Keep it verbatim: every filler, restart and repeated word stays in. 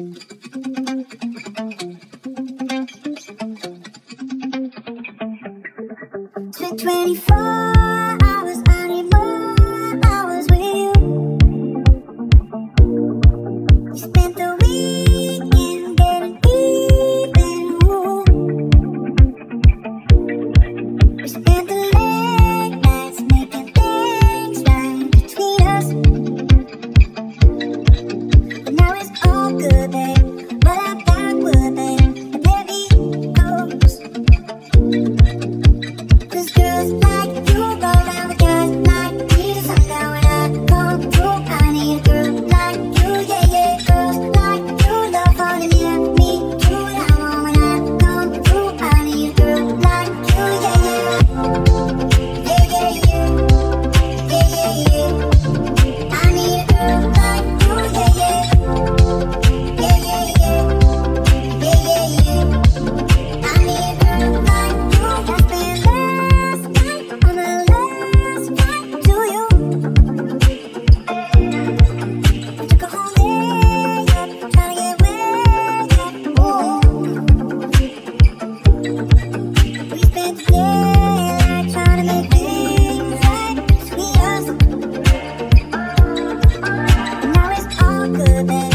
twenty-four hours, I need more hours with you. We spent the weekend getting even. Ooh. We spent the late nights making things right between us. But now it's all good, babe. Roll out that wood, babe, and there he goes. 'Cause girls like you go around with guys like me to sundown. When I come through, I need a girl like you, yeah, yeah. Girls like you love falling near me, do what I want. When I come through, I need a girl like you, yeah, yeah. Yeah, yeah, yeah. Yeah, yeah, yeah. I need a girl like you, yeah, yeah. Yeah, yeah, yeah. Yeah, yeah, yeah. I need a girl like you. That's been last night on the last flight to you. We took a whole day up, trying to get way up. Ooh. We spent the daylight trying to make things right between us. And now it's all good, babe.